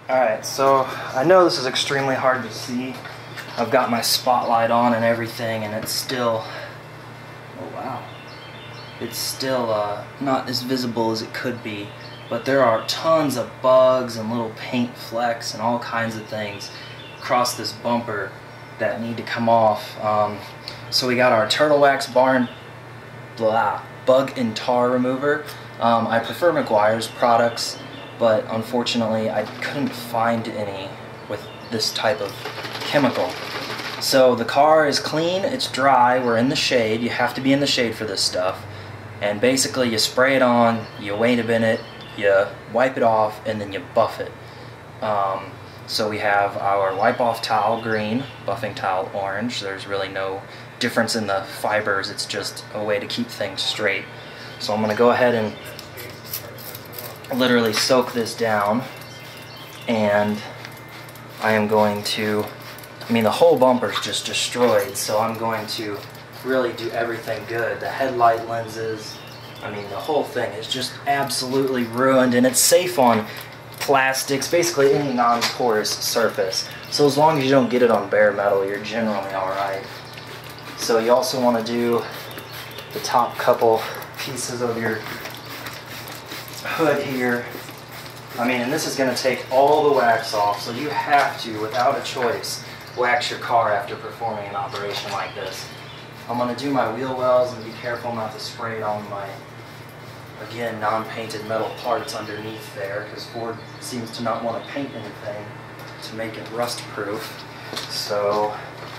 Alright, so I know this is extremely hard to see. I've got my spotlight on and everything, and it's still, oh wow, it's still not as visible as it could be, but there are tons of bugs and little paint flecks and all kinds of things across this bumper that need to come off. So we got our Turtle Wax Bug and Tar Remover. I prefer Meguiar's products, but unfortunately I couldn't find any with this type of chemical. So the car is clean, it's dry, we're in the shade. You have to be in the shade for this stuff. And basically you spray it on, you wait a minute, you wipe it off, and then you buff it. So we have our wipe off towel green, buffing towel orange. There's really no difference in the fibers, it's just a way to keep things straight. So I'm going to go ahead and literally soak this down, and I am going to, the whole bumper's just destroyed, so I'm going to really do everything good. The headlight lenses, the whole thing is just absolutely ruined, and it's safe on plastics, basically any non-porous surface. So as long as you don't get it on bare metal, you're generally alright. So you also want to do the top couple pieces of your hood here. And this is going to take all the wax off, so you have to, without a choice, wax your car after performing an operation like this. I'm going to do my wheel wells and be careful not to spray it on my, again, non-painted metal parts underneath there, because Ford seems to not want to paint anything to make it rust proof. So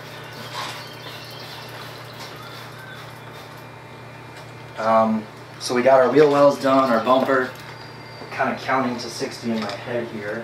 we got our wheel wells done, our bumper, kind of counting to 60 in my head here.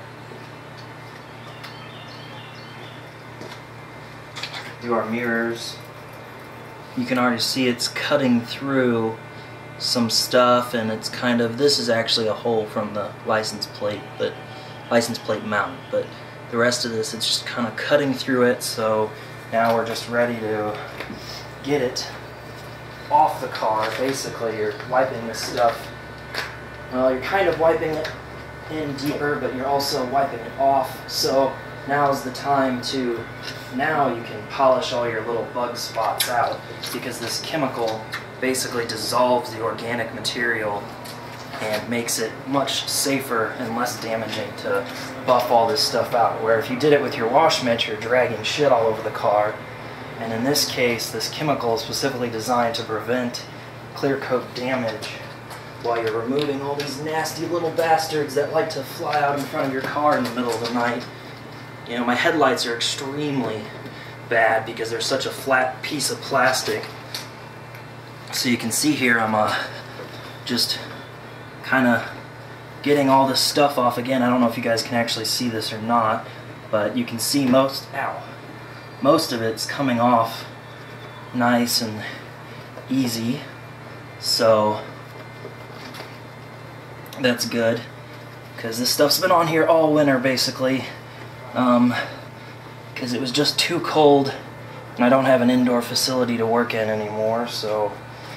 Do our mirrors. You can already see it's cutting through some stuff, and it's kind of, this is actually a hole from the license plate mount, but the rest of this, it's just kind of cutting through it. So now we're just ready to get it off the car. Basically, you're wiping this stuff, well, you're kind of wiping it in deeper, but you're also wiping it off. So now's the time to, now you can polish all your little bug spots out, because this chemical basically dissolves the organic material and makes it much safer and less damaging to buff all this stuff out. Where if you did it with your wash mitt, you're dragging shit all over the car. And in this case, this chemical is specifically designed to prevent clear coat damage while you're removing all these nasty little bastards that like to fly out in front of your car in the middle of the night. My headlights are extremely bad because they're such a flat piece of plastic. So you can see here I'm just kind of getting all this stuff off. Again, I don't know if you guys can actually see this or not, but you can see most of it's coming off nice and easy. So that's good, because this stuff's been on here all winter basically, because it was just too cold and I don't have an indoor facility to work in anymore. So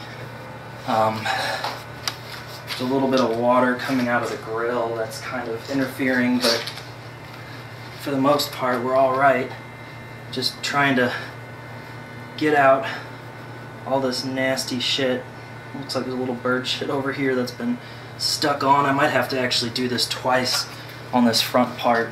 there's a little bit of water coming out of the grill that's kind of interfering, but for the most part we're alright. Just trying to get out all this nasty shit. Looks like there's a little bird shit over here that's been stuck on. I might have to actually do this twice on this front part,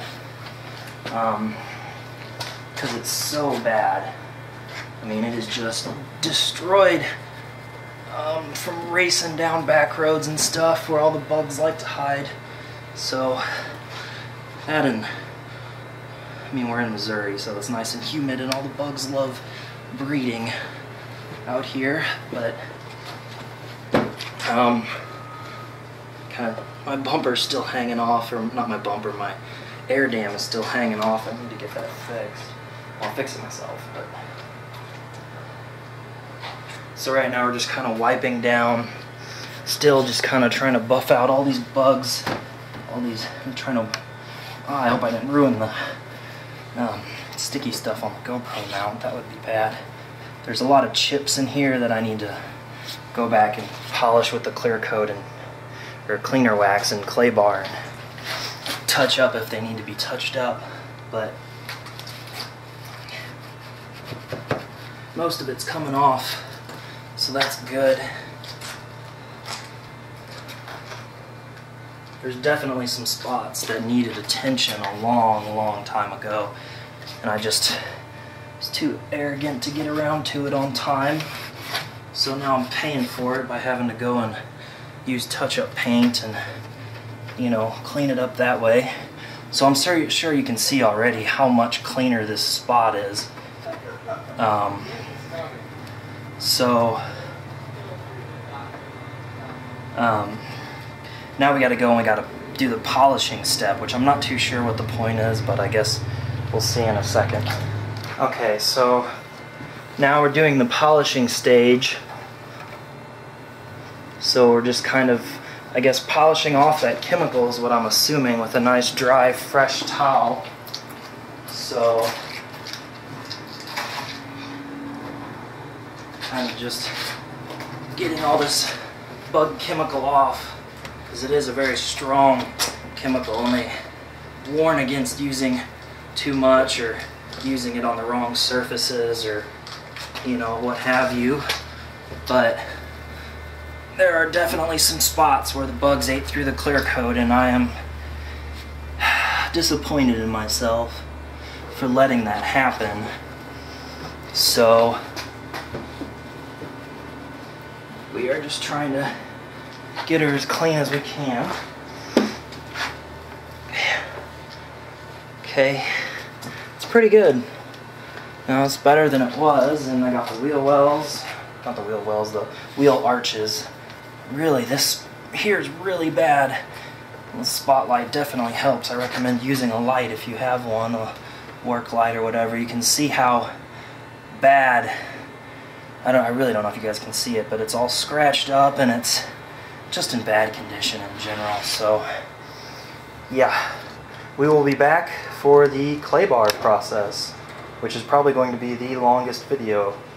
because it's so bad. It is just destroyed from racing down back roads and stuff where all the bugs like to hide. So that, and we're in Missouri, so it's nice and humid and all the bugs love breeding out here, but my bumper's still hanging off, or not my bumper, my air dam is still hanging off. I need to get that fixed. I'll fix it myself. But so right now we're just kind of wiping down, still just kind of trying to buff out all these bugs, I'm trying to, I hope I didn't ruin the sticky stuff on the GoPro mount. That would be bad. There's a lot of chips in here that I need to go back and polish with the clear coat or cleaner wax and clay bar and touch up if they need to be touched up, but most of it's coming off, so that's good. There's definitely some spots that needed attention a long time ago, and I just was too arrogant to get around to it on time. So now I'm paying for it by having to go and use touch-up paint and, you know, clean it up that way. So I'm sure you can see already how much cleaner this spot is. Now we got to go and we got to do the polishing step, which I'm not too sure what the point is, but I guess we'll see in a second. Okay, so now we're doing the polishing stage. So we're just kind of, I guess, polishing off that chemical is what I'm assuming, with a nice dry, fresh towel. So kind of just getting all this bug chemical off, because it is a very strong chemical, and they warn against using too much or using it on the wrong surfaces, or, you know, what have you. But there are definitely some spots where the bugs ate through the clear coat, and I am disappointed in myself for letting that happen. So we are just trying to get her as clean as we can. Okay, it's pretty good. Now it's better than it was, and I got the wheel wells, not the wheel wells, the wheel arches. Really, this here is really bad. The spotlight definitely helps. I recommend using a light if you have one, a work light or whatever. You can see how bad, I really don't know if you guys can see it, but it's all scratched up and it's just in bad condition in general. So yeah, we will be back for the clay bar process, which is probably going to be the longest video